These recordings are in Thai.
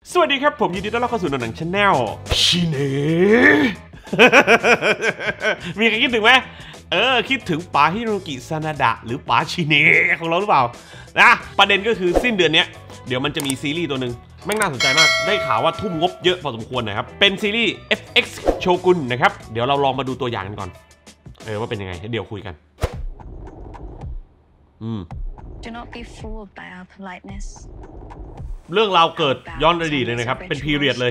สวัสดีครับผมยินดีต้อนรับเข้าสู่หนังชาแนลชิเน่มีใครคิดถึงไหมคิดถึงป๋าฮิโรกิซานาดะหรือป๋าชิเน่ของเราหรือเปล่านะประเด็นก็คือสิ้นเดือนนี้เดี๋ยวมันจะมีซีรีส์ตัวหนึ่งแม่งน่าสนใจมากได้ข่าวว่าทุ่มงบเยอะพอสมควรนะครับเป็นซีรีส์ FX โชกุนนะครับเดี๋ยวเราลองมาดูตัวอย่างกันก่อนว่าเป็นยังไงเดี๋ยวคุยกัน Do not be fooled by our politeness. เรื่องราวเกิดย้อนอดีตเลยนะครับเป็นพีเรียดเลย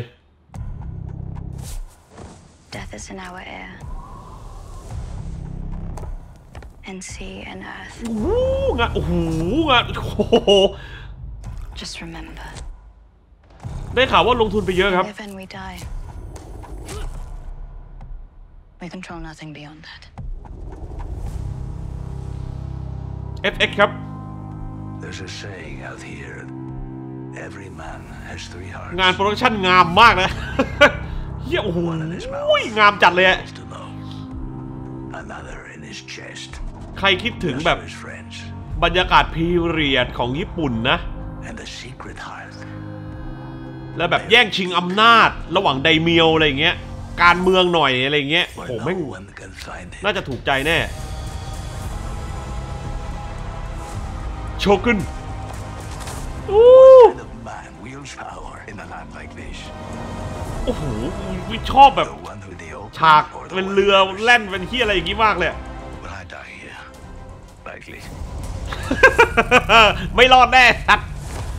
Death is in our air. And sea and earth. งาน Just remember. ได้ข่าวว่าลงทุนไปเยอะครับ We live and we die. We control nothing beyond that. FX ครับ There's a saying out here. Every man has three hearts. งานโปรดักชั่นงามมากนะเฮียโอ้โหงามจัดเลย Another in his chest. ใครคิดถึงแบบบรรยากาศพีเรียดของญี่ปุ่นนะ And the secret heart. แล้วแบบแย่งชิงอำนาจระหว่างไดเมียวอะไรอย่างเงี้ยการเมืองหน่อยอะไรอย่างเงี้ยโหแม่งน่าจะถูกใจแน่โชกุนโอ้โหชอบแบบฉากเป็นเรือแล่นเป็นที่อะไรอย่างงี้มากเลยไม่รอดแน่สัตว์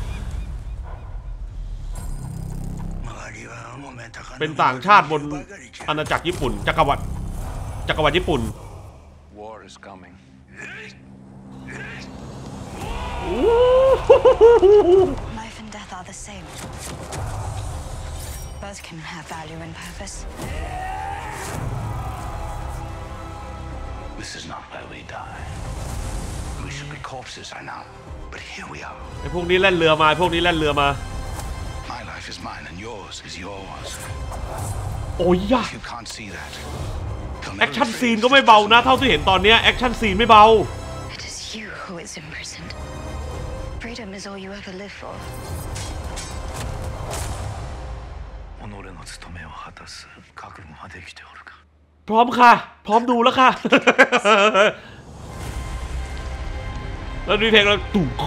เป็นต่างชาติบนอาณาจักรญี่ปุ่นจักรวรรดิญี่ปุ่น Life and death are the same. Both can have value and purpose. This is not where we die. We should be corpses, I know, but here we are. ไอ้พวกนี้แล่นเรือมาพวกนี้แล่นเรือมา My life is mine and yours is yours. โอ้ยยะ You can't see that. แอคชั่นซีนก็ไม่เบานะเท่าที่เห็นตอนนี้แอคชั่นซีนไม่เบา It is you who is imprisoned. Freedom is all you ever live for. พร้อมค่ะพร้อมดูแล้วค่ะ แล้วดูเพลงเราตุ่ม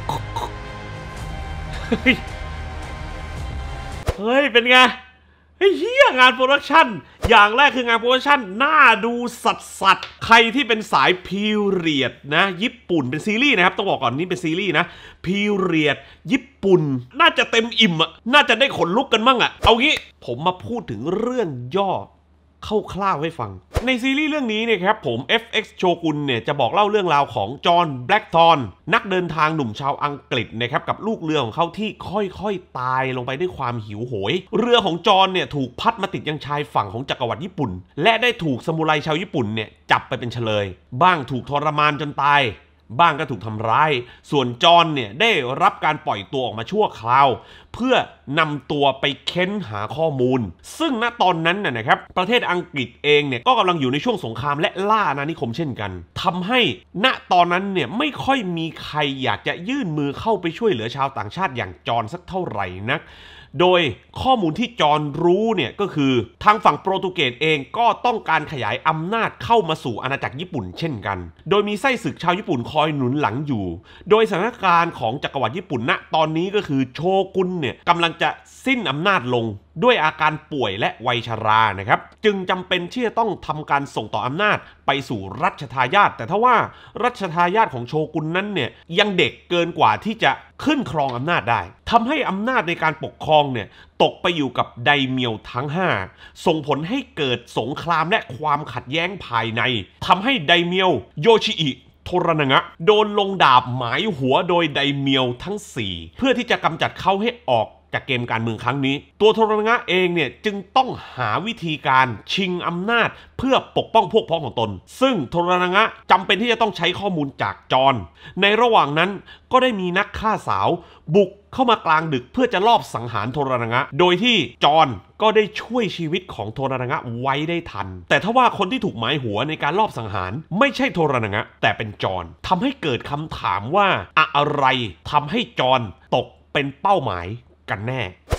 เฮ้ยเป็นไงเฮ้ยงานโปรดักชั่นอย่างแรกคืองานโปรดักชั่นน่าดูสัดใครที่เป็นสายพีเรียดนะญี่ปุ่นเป็นซีรีส์นะครับต้องบอกก่อนนี่เป็นซีรีส์นะพีเรียดญี่ปุ่นน่าจะเต็มอิ่มอ่ะน่าจะได้ขนลุกกันมั่งอ่ะเอางี้ผมมาพูดถึงเรื่องย่อคร่าวๆให้ฟังในซีรีส์เรื่องนี้เนี่ยครับผม FX โชกุนเนี่ยจะบอกเล่าเรื่องราวของจอห์นแบล็กทอนนักเดินทางหนุ่มชาวอังกฤษนะครับกับลูกเรือของเขาที่ค่อยๆตายลงไปด้วยความหิวโหยเรือของจอห์นเนี่ยถูกพัดมาติดยังชายฝั่งของจักรวรรดิญี่ปุ่นและได้ถูกซามูไรชาวญี่ปุ่นเนี่ยจับไปเป็นเฉลยบ้างถูกทรมานจนตายบ้างก็ถูกทำร้ายส่วนจอห์นเนี่ยได้รับการปล่อยตัวออกมาชั่วคราวเพื่อนำตัวไปเค้นหาข้อมูลซึ่งณตอนนั้นนะครับประเทศอังกฤษเองเนี่ยก็กำลังอยู่ในช่วงสงครามและล่าอาณานิคมเช่นกันทำให้ณตอนนั้นเนี่ยไม่ค่อยมีใครอยากจะยื่นมือเข้าไปช่วยเหลือชาวต่างชาติอย่างจอห์นสักเท่าไหร่นักโดยข้อมูลที่จอห์นรู้เนี่ยก็คือทางฝั่งโปรตุเกสเองก็ต้องการขยายอำนาจเข้ามาสู่อาณาจักรญี่ปุ่นเช่นกันโดยมีไส้ศึกชาวญี่ปุ่นคอยหนุนหลังอยู่โดยสถานการณ์ของจักรวรรดิญี่ปุ่นณตอนนี้ก็คือโชกุนเนี่ยกำลังจะสิ้นอำนาจลงด้วยอาการป่วยและวัยชรานะครับจึงจำเป็นที่จะต้องทำการส่งต่ออำนาจไปสู่รัชทายาทแต่ถ้าว่ารัชทายาทของโชกุนนั้นเนี่ยยังเด็กเกินกว่าที่จะขึ้นครองอำนาจได้ทำให้อำนาจในการปกครองเนี่ยตกไปอยู่กับไดเมียวทั้ง5ส่งผลให้เกิดสงครามและความขัดแย้งภายในทำให้ไดเมียวโยชิอิโทรนางะโดนลงดาบหมายหัวโดยไดเมียวทั้ง4เพื่อที่จะกำจัดเขาให้ออกจากเกมการเมืองครั้งนี้ตัวโทรนางะเองเนี่ยจึงต้องหาวิธีการชิงอำนาจเพื่อปกป้องพวกพ้องของตนซึ่งโทรนางะจำเป็นที่จะต้องใช้ข้อมูลจากจอห์นในระหว่างนั้นก็ได้มีนักฆ่าสาวบุกเข้ามากลางดึกเพื่อจะลอบสังหารโทรนางะโดยที่จอห์นก็ได้ช่วยชีวิตของโทรนางะไว้ได้ทันแต่ถ้าว่าคนที่ถูกหมายหัวในการลอบสังหารไม่ใช่โทรนางะแต่เป็นจอห์นทำให้เกิดคำถามว่าอะไรทำให้จอห์นตกเป็นเป้าหมายกันแน่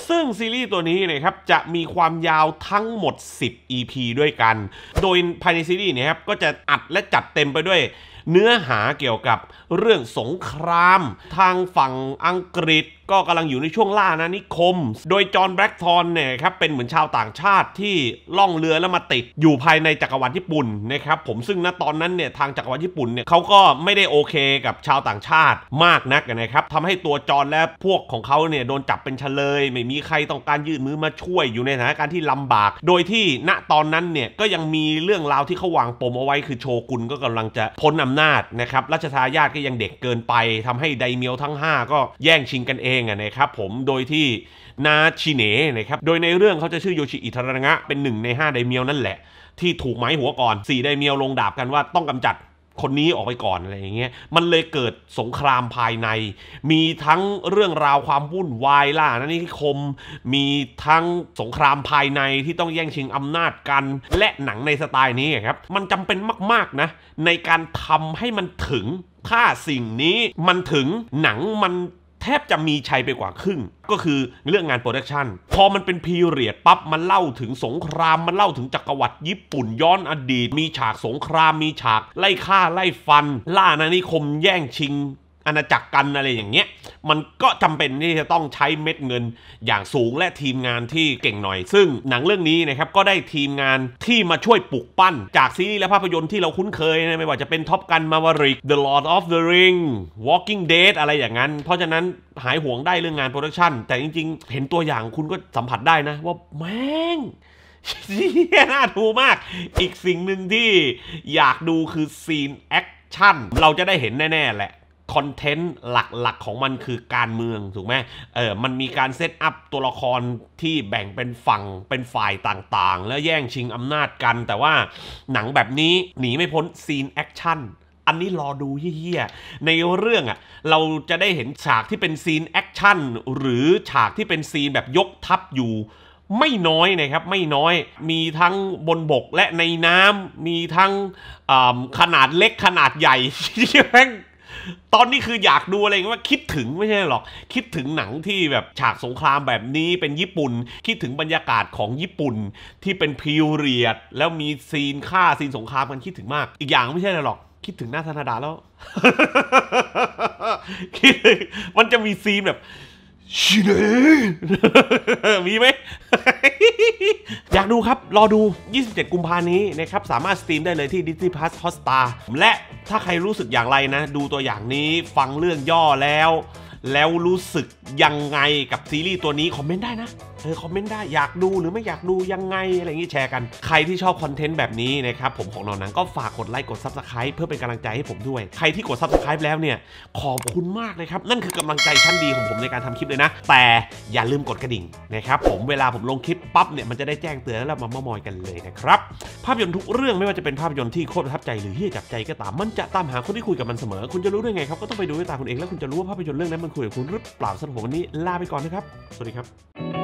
ซึ่งซีรีส์ตัวนี้นะครับจะมีความยาวทั้งหมด10 EP ด้วยกันโดยภายในซีรีส์เนี่ยครับก็จะอัดและจัดเต็มไปด้วยเนื้อหาเกี่ยวกับเรื่องสงครามทางฝั่งอังกฤษก็กำลังอยู่ในช่วงล่าอาณานิคมโดยจอห์นแบล็กทอนเนี่ยครับเป็นเหมือนชาวต่างชาติที่ล่องเรือแล้วมาติดอยู่ภายในจักรวรรดิญี่ปุ่นนะครับผมซึ่งณตอนนั้นเนี่ยทางจักรวรรดิญี่ปุ่นเนี่ยเขาก็ไม่ได้โอเคกับชาวต่างชาติมากนักนะครับทำให้ตัวจอห์นและพวกของเขาเนี่ยโดนจับเป็นเฉลยไม่มีใครต้องการยื่นมือมาช่วยอยู่ในสถานการณ์ที่ลำบากโดยที่ณตอนนั้นเนี่ยก็ยังมีเรื่องราวที่เขาวางปมเอาไว้คือโชกุนก็กำลังจะพ้นอำนาจนะครับรัชทายาทก็ยังเด็กเกินไปทำให้ไดเมียวทั้ง5ก็แย่งชิงกันเองนะครับผมโดยที่นาชิเนะนะครับโดยในเรื่องเขาจะชื่อโยชิอิทารางะเป็น1ใน5ไดเมียวนั่นแหละที่ถูกไม้หัวก่อน4ไดเมียวลงดาบกันว่าต้องกำจัดคนนี้ออกไปก่อนอะไรอย่างเงี้ยมันเลยเกิดสงครามภายในมีทั้งเรื่องราวความวุ่นวายล่าอาณานิคมมีทั้งสงครามภายในที่ต้องแย่งชิงอำนาจกันและหนังในสไตล์นี้ครับมันจำเป็นมากๆนะในการทำให้มันถึงถ้าสิ่งนี้มันถึงหนังมันแทบจะมีชัยไปกว่าครึ่งก็คือเรื่องงานโปรดักชันพอมันเป็นพีเรียดปั๊บมันเล่าถึงสงครามมันเล่าถึงจักรวรรดิญี่ปุ่นย้อนอดีตมีฉากสงครามมีฉากไล่ฆ่าไล่ฟันล่าอาณานิคมแย่งชิงอาณาจักรกันอะไรอย่างเงี้ยมันก็จำเป็นที่จะต้องใช้เม็ดเงินอย่างสูงและทีมงานที่เก่งหน่อยซึ่งหนังเรื่องนี้นะครับก็ได้ทีมงานที่มาช่วยปลุกปั้นจากซีรีส์และภาพยนตร์ที่เราคุ้นเคยนะไม่ว่าจะเป็นท็อปกันมาริก The Lord of the Ring Walking Dead อะไรอย่างนั้นเพราะฉะนั้นหายห่วงได้เรื่องงานโปรดักชันแต่จริงๆเห็นตัวอย่างคุณก็สัมผัสได้นะว่าแม่งน่าดูมากอีกสิ่งหนึ่งที่อยากดูคือซีนแอคชั่นเราจะได้เห็นแน่ๆแหละคอนเทนต์หลักๆของมันคือการเมืองถูกไหมมันมีการเซตอัพตัวละครที่แบ่งเป็นฝั่งเป็นฝ่ายต่างๆแล้วแย่งชิงอำนาจกันแต่ว่าหนังแบบนี้หนีไม่พ้นซีนแอคชั่นอันนี้รอดูเหี้ยในเรื่องเราจะได้เห็นฉากที่เป็นซีนแอคชั่นหรือฉากที่เป็นซีนแบบยกทัพอยู่ไม่น้อยนะครับไม่น้อยมีทั้งบนบกและในน้ำมีทั้งขนาดเล็กขนาดใหญ่ตอนนี้คืออยากดูอะไรว่าคิดถึงไม่ใช่หรอกคิดถึงหนังที่แบบฉากสงครามแบบนี้เป็นญี่ปุ่นคิดถึงบรรยากาศของญี่ปุ่นที่เป็นพีเรียดแล้วมีซีนฆ่าซีนสงครามกันคิดถึงมากอีกอย่างไม่ใช่หรอกคิดถึงหน้าธนาดาแล้ว คิดมันจะมีซีนแบบชิเน่มีไหม อยากดูครับรอดู27กุมภาพันธ์นี้นะครับสามารถสตรีมได้เลยที่ Disney Plus Hotstar และถ้าใครรู้สึกอย่างไรนะดูตัวอย่างนี้ฟังเรื่องย่อแล้วรู้สึกยังไงกับซีรีส์ตัวนี้คอมเมนต์ได้นะคอมเมนต์ได้อยากดูหรือไม่อยากดูยังไงอะไรอย่างนี้แชร์กันใครที่ชอบคอนเทนต์แบบนี้นะครับผมของนอนหนังก็ฝากกดไลค์กด Subscribe เพื่อเป็นกำลังใจให้ผมด้วยใครที่กด Subscribe แล้วเนี่ยขอบคุณมากเลยครับนั่นคือกำลังใจชั้นดีของผมในการทำคลิปเลยนะแต่อย่าลืมกดกระดิ่งนะครับผมเวลาผมลงคลิปปั๊บเนี่ยมันจะได้แจ้งเตือนแล้วมาเม้ามอยกันเลยนะครับภาพยนตร์ทุกเรื่องไม่ว่าจะเป็นภาพยนตร์ที่โคตรประทับใจหรือที่จับใจก็ตามมันจะตามหาคนที่คุยกับมันเสมอคุณจะรู้ได้ไงครับก็ต้องไปดูด้วยตาคุณเองแล้วคุณจะรู้ว่าภาพยนตร์เรื่องนั้นมันคุยกับคุณหรือเปล่าสำหรับผมวันนี้ลาไปก่อนนะครับสวัสดีครับ